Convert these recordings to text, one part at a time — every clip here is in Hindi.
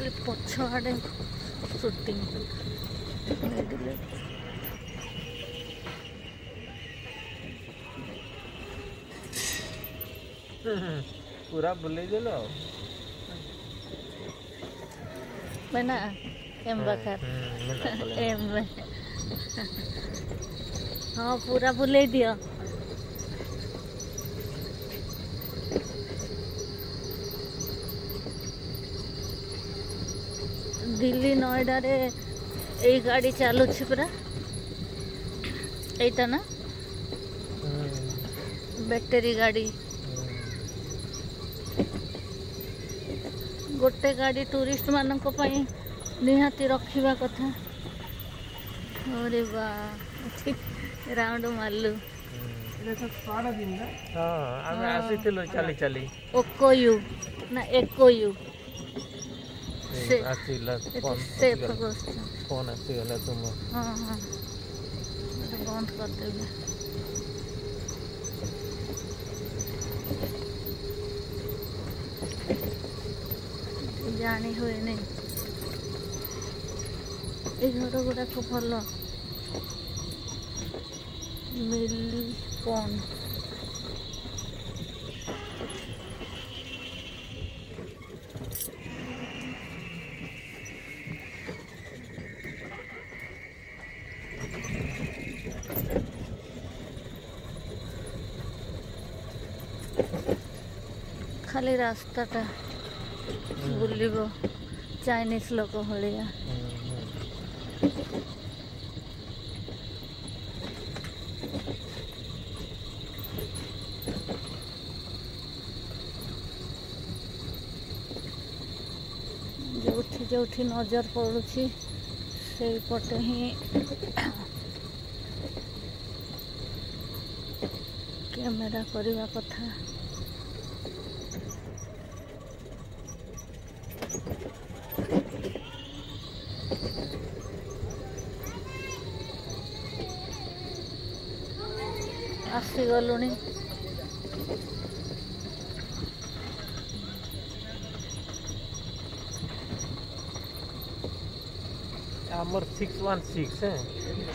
पछआड़े शूटिंग पूरा बुले दिलो मैना एम बखर एम हाँ पूरा बुले दियो दिल्ली नोएडा रे ए गाड़ी चालू छी पूरा एटा ना बैटरी गाड़ी गोटे गाड़ी टूरिस्ट मानक पई निहाती रखिबा कथा। अरे वाह राउंड मारलु आमे आसीथिलो चली चली ओकोयू ना एकोयू से आसीला फोन आसीगला तुम हाँ हाँ बंद कर देबे जानी हुए नहीं ये घर गुड़ाक भल मिली पॉन्ड खाली रास्ताटा बुलिबो चाइनीज लोक भलिया जो नजर पड़ुछि से पटे ही कैमेरा करवा कथा। आसी गलुनी आमर 616 है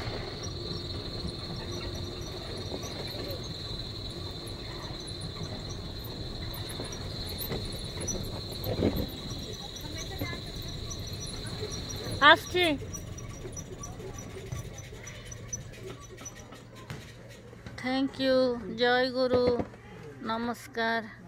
आसछि थैंक यू जय गुरु नमस्कार।